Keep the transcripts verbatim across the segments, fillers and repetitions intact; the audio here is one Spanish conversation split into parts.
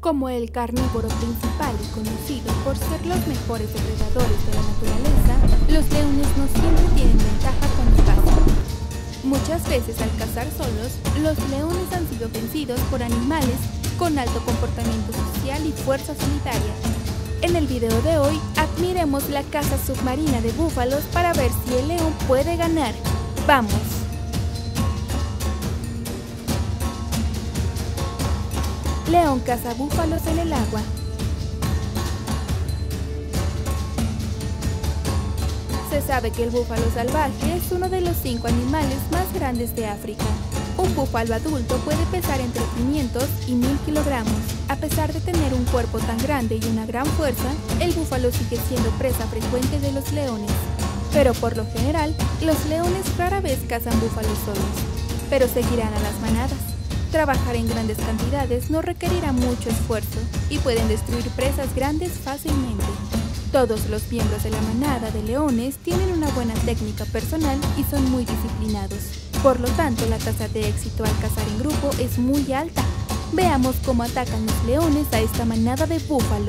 Como el carnívoro principal y conocido por ser los mejores depredadores de la naturaleza, los leones no siempre tienen ventaja cuando cazan. Muchas veces al cazar solos, los leones han sido vencidos por animales con alto comportamiento social y fuerza solitaria. En el video de hoy, admiremos la caza submarina de búfalos para ver si el león puede ganar. ¡Vamos! León caza búfalos en el agua. Se sabe que el búfalo salvaje es uno de los cinco animales más grandes de África. Un búfalo adulto puede pesar entre quinientos y mil kilogramos. A pesar de tener un cuerpo tan grande y una gran fuerza, el búfalo sigue siendo presa frecuente de los leones. Pero por lo general, los leones rara vez cazan búfalos solos, pero seguirán a las manadas. Trabajar en grandes cantidades no requerirá mucho esfuerzo y pueden destruir presas grandes fácilmente. Todos los miembros de la manada de leones tienen una buena técnica personal y son muy disciplinados. Por lo tanto, la tasa de éxito al cazar en grupo es muy alta. Veamos cómo atacan los leones a esta manada de búfalo.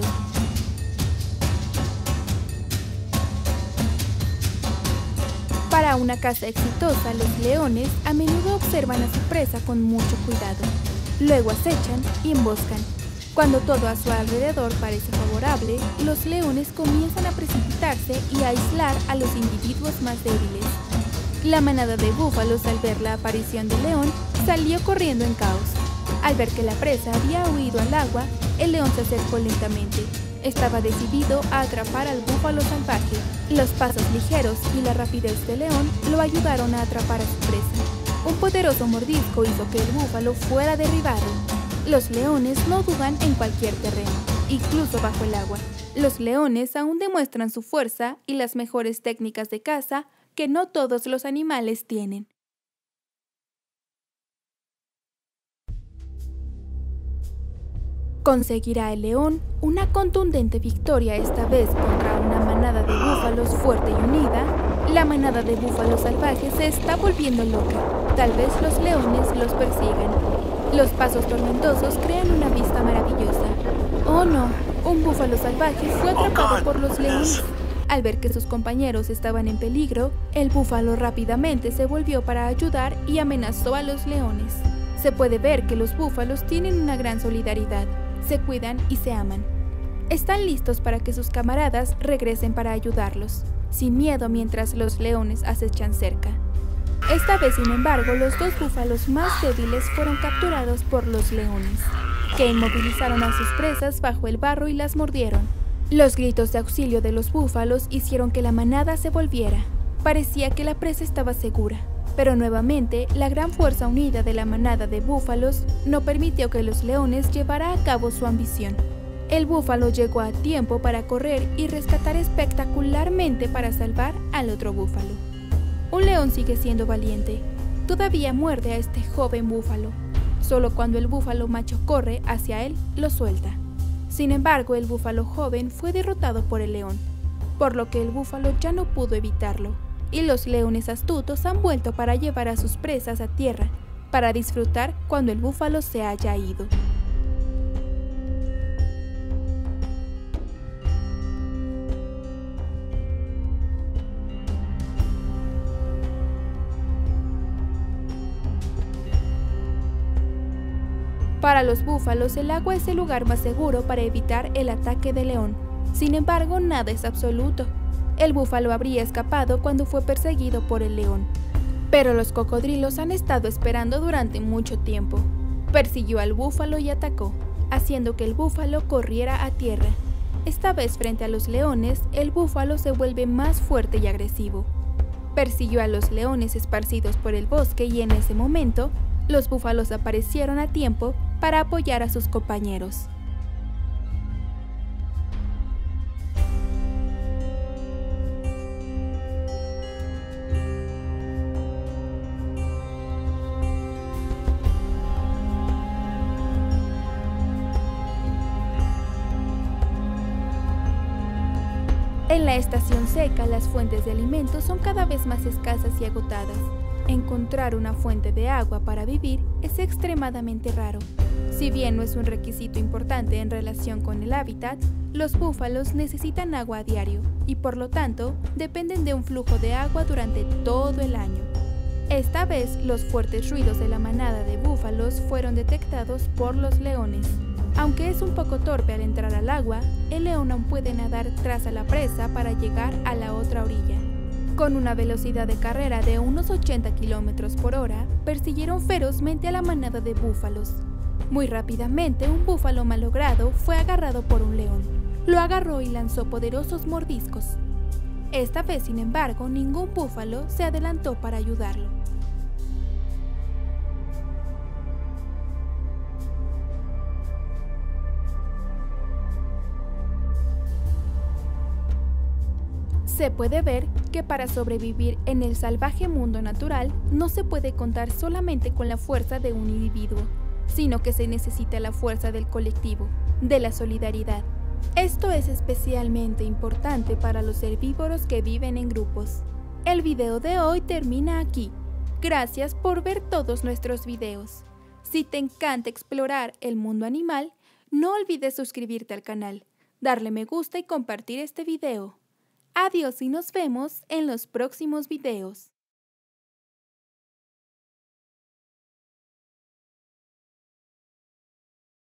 Para una caza exitosa, los leones a menudo observan a su presa con mucho cuidado. Luego acechan y emboscan. Cuando todo a su alrededor parece favorable, los leones comienzan a precipitarse y a aislar a los individuos más débiles. La manada de búfalos, al ver la aparición del león, salió corriendo en caos. Al ver que la presa había huido al agua, el león se acercó lentamente. Estaba decidido a atrapar al búfalo salvaje. Los pasos ligeros y la rapidez del león lo ayudaron a atrapar a su presa. Un poderoso mordisco hizo que el búfalo fuera derribado. Los leones no dudan en cualquier terreno, incluso bajo el agua. Los leones aún demuestran su fuerza y las mejores técnicas de caza que no todos los animales tienen. ¿Conseguirá el león una contundente victoria esta vez contra una manada de búfalos fuerte y unida? La manada de búfalos salvajes se está volviendo loca. Tal vez los leones los persigan. Los pasos tormentosos crean una vista maravillosa. ¡Oh no! Un búfalo salvaje fue atrapado por los leones. Al ver que sus compañeros estaban en peligro, el búfalo rápidamente se volvió para ayudar y amenazó a los leones. Se puede ver que los búfalos tienen una gran solidaridad. Se cuidan y se aman. Están listos para que sus camaradas regresen para ayudarlos, sin miedo mientras los leones acechan cerca. Esta vez, sin embargo, los dos búfalos más débiles fueron capturados por los leones, que inmovilizaron a sus presas bajo el barro y las mordieron. Los gritos de auxilio de los búfalos hicieron que la manada se volviera. Parecía que la presa estaba segura. Pero nuevamente, la gran fuerza unida de la manada de búfalos no permitió que los leones llevara a cabo su ambición. El búfalo llegó a tiempo para correr y rescatar espectacularmente para salvar al otro búfalo. Un león sigue siendo valiente. Todavía muerde a este joven búfalo. Solo cuando el búfalo macho corre hacia él, lo suelta. Sin embargo, el búfalo joven fue derrotado por el león, por lo que el búfalo ya no pudo evitarlo. Y los leones astutos han vuelto para llevar a sus presas a tierra, para disfrutar cuando el búfalo se haya ido. Para los búfalos, el agua es el lugar más seguro para evitar el ataque del león. Sin embargo, nada es absoluto. El búfalo habría escapado cuando fue perseguido por el león. Pero los cocodrilos han estado esperando durante mucho tiempo. Persiguió al búfalo y atacó, haciendo que el búfalo corriera a tierra. Esta vez, frente a los leones, el búfalo se vuelve más fuerte y agresivo. Persiguió a los leones esparcidos por el bosque y en ese momento, los búfalos aparecieron a tiempo para apoyar a sus compañeros. En la estación seca, las fuentes de alimentos son cada vez más escasas y agotadas. Encontrar una fuente de agua para vivir es extremadamente raro. Si bien no es un requisito importante en relación con el hábitat, los búfalos necesitan agua a diario y por lo tanto dependen de un flujo de agua durante todo el año. Esta vez los fuertes ruidos de la manada de búfalos fueron detectados por los leones. Aunque es un poco torpe al entrar al agua, el león aún puede nadar tras a la presa para llegar a la otra orilla. Con una velocidad de carrera de unos ochenta kilómetros por hora, persiguieron ferozmente a la manada de búfalos. Muy rápidamente, un búfalo malogrado fue agarrado por un león. Lo agarró y lanzó poderosos mordiscos. Esta vez, sin embargo, ningún búfalo se adelantó para ayudarlo. Se puede ver que para sobrevivir en el salvaje mundo natural no se puede contar solamente con la fuerza de un individuo, sino que se necesita la fuerza del colectivo, de la solidaridad. Esto es especialmente importante para los herbívoros que viven en grupos. El video de hoy termina aquí. Gracias por ver todos nuestros videos. Si te encanta explorar el mundo animal, no olvides suscribirte al canal, darle me gusta y compartir este video. Adiós y nos vemos en los próximos videos.